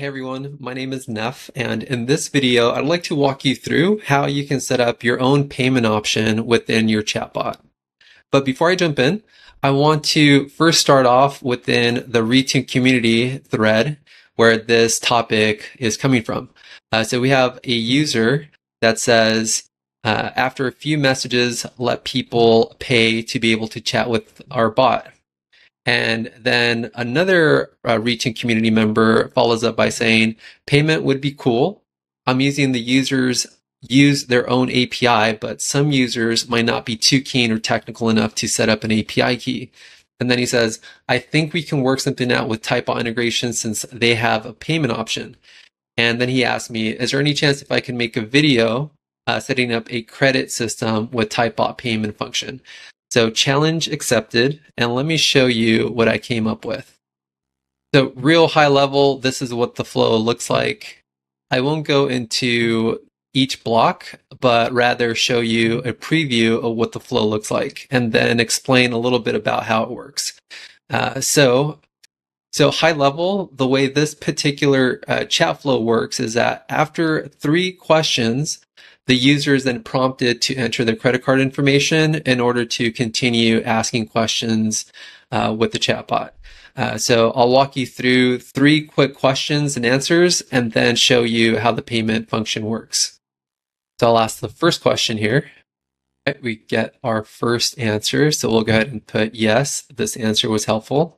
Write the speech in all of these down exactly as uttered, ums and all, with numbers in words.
Hey everyone, my name is Neff, and in this video, I'd like to walk you through how you can set up your own payment option within your chatbot. But before I jump in, I want to first start off within the Retune community thread where this topic is coming from. Uh, so we have a user that says, uh, after a few messages, let people pay to be able to chat with our bot. And then another uh, Retune community member follows up by saying, payment would be cool. I'm using the users use their own A P I, but some users might not be too keen or technical enough to set up an A P I key. And then he says, I think we can work something out with Typebot integration since they have a payment option. And then he asked me, is there any chance if I can make a video uh, setting up a credit system with Typebot payment function? So challenge accepted, and let me show you what I came up with. So real high level, this is what the flow looks like. I won't go into each block, but rather show you a preview of what the flow looks like, and then explain a little bit about how it works. Uh, so, so high level, the way this particular uh, chat flow works is that after three questions, the user is then prompted to enter their credit card information in order to continue asking questions uh, with the chatbot. Uh, so I'll walk you through three quick questions and answers and then show you how the payment function works. So I'll ask the first question here. Okay, we get our first answer. So we'll go ahead and put yes, this answer was helpful.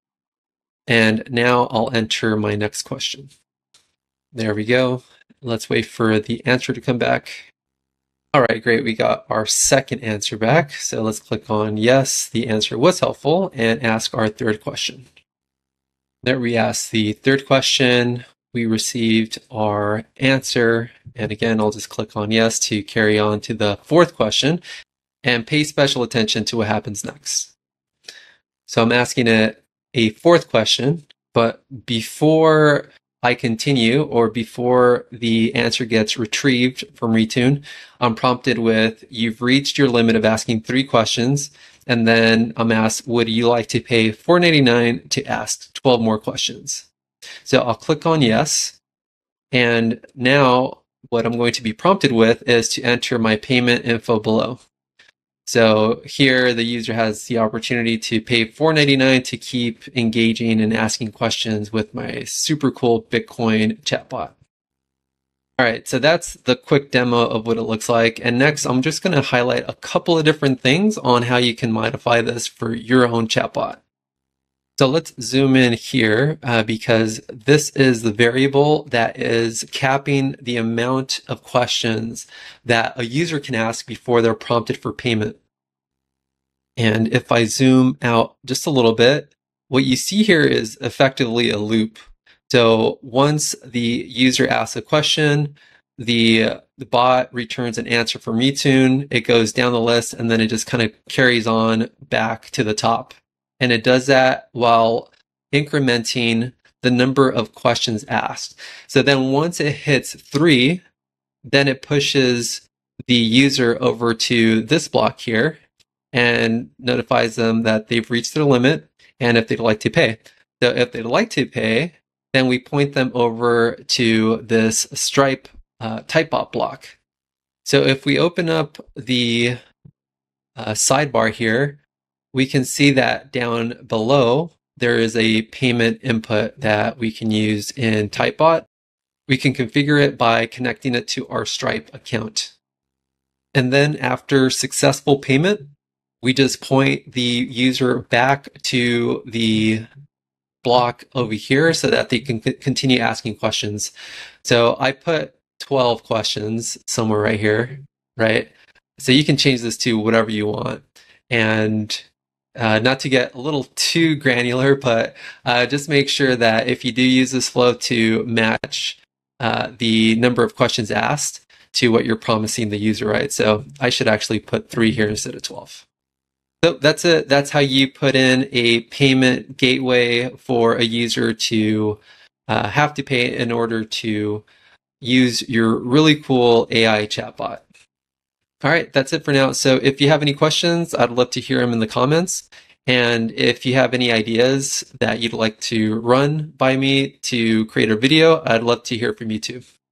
And now I'll enter my next question. There we go. Let's wait for the answer to come back. All right, great. We got our second answer back. So let's click on yes, the answer was helpful, and ask our third question. There we asked the third question. We received our answer. And again, I'll just click on yes to carry on to the fourth question and pay special attention to what happens next. So I'm asking it a fourth question, but before I continue, or before the answer gets retrieved from Retune, I'm prompted with, you've reached your limit of asking three questions, and then I'm asked, would you like to pay four ninety-nine to ask twelve more questions? So I'll click on yes, and now what I'm going to be prompted with is to enter my payment info below. So here the user has the opportunity to pay four ninety-nine to keep engaging and asking questions with my super cool Bitcoin chatbot. All right, so that's the quick demo of what it looks like. And next, I'm just going to highlight a couple of different things on how you can modify this for your own chatbot. So let's zoom in here uh, because this is the variable that is capping the amount of questions that a user can ask before they're prompted for payment. And if I zoom out just a little bit, what you see here is effectively a loop. So once the user asks a question, the, the bot returns an answer from Retune, it goes down the list, and then it just kind of carries on back to the top. And it does that while incrementing the number of questions asked. So then once it hits three, then it pushes the user over to this block here and notifies them that they've reached their limit and if they'd like to pay. So if they'd like to pay, then we point them over to this Stripe uh, Typebot block. So if we open up the uh, sidebar here, we can see that down below, there is a payment input that we can use in Typebot. We can configure it by connecting it to our Stripe account. And then after successful payment, we just point the user back to the block over here so that they can continue asking questions. So I put twelve questions somewhere right here, right? So you can change this to whatever you want. And Uh, not to get a little too granular, but uh, just make sure that if you do use this flow to match uh, the number of questions asked to what you're promising the user, right? So I should actually put three here instead of twelve. So that's it. That's how you put in a payment gateway for a user to uh, have to pay in order to use your really cool A I chatbot. All right, that's it for now. So if you have any questions, I'd love to hear them in the comments. And if you have any ideas that you'd like to run by me to create a video, I'd love to hear from you too.